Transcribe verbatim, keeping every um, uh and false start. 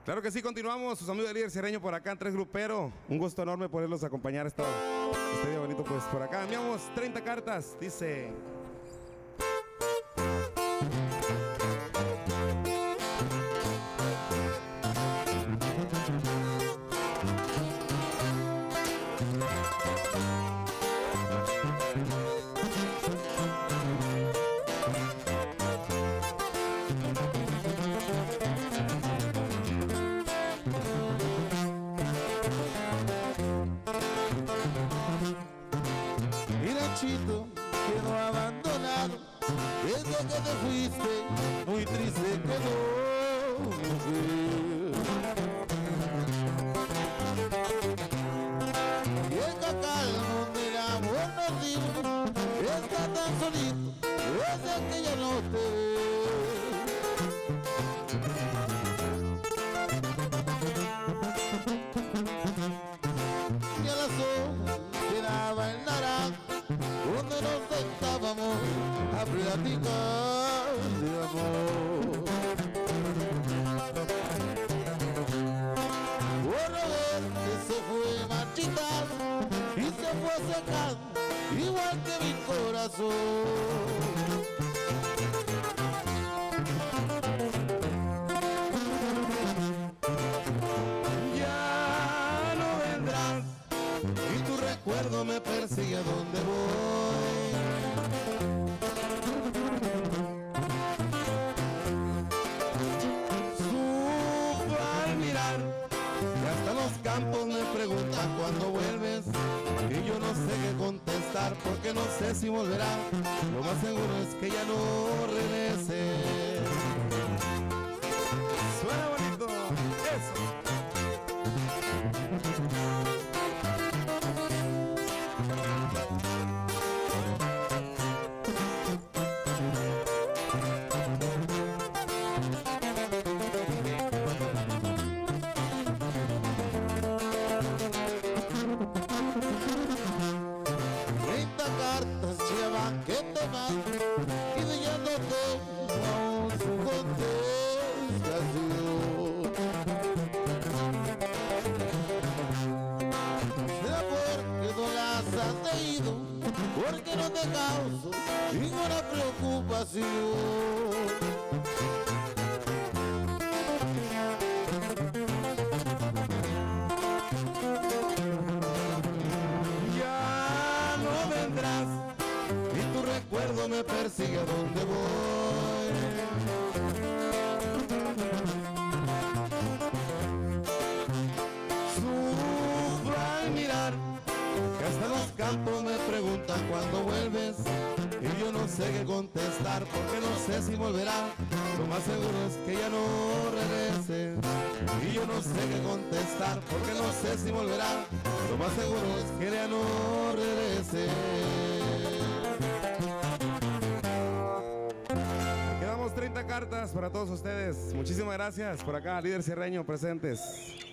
Claro que sí, continuamos. Sus amigos del líder sierreño por acá en Tres Grupero. Un gusto enorme poderlos acompañar esta, este día bonito. Pues por acá enviamos treinta cartas. Dice... Chito quedó abandonado desde que te fuiste, muy triste quedó, mujer. Y el cacal donde el amor nos dio está tan solito desde que ya no te ve. Y a las horas quedaba el naranjo donde nos sentábamos a platicar de amor. Bueno, que se fue marchitando y se fue secando igual que mi corazón. Ya no vendrás y tu recuerdo me persigue a donde voy. Sufro al mirar y hasta los campos me preguntan cuándo vuelves, y yo no sé qué contestar porque no sé si volverá. Lo más seguro es que ya no regrese. Suena bonito. Eso. treinta cartas llevan que te mando y leyéndote aún su contestación. Será porque no las has leído, porque no te causo ninguna preocupación. Y tu recuerdo me persigue a donde voy. Sufro al mirar que hasta los campos me preguntan cuándo vuelves, y yo no sé qué contestar porque no sé si volverá. Lo más seguro es que ya no regrese, y yo no sé qué contestar porque no sé si volverá. Lo más seguro es que ya no regrese. Quedamos treinta cartas para todos ustedes. Muchísimas gracias por acá, líder sierreño presentes.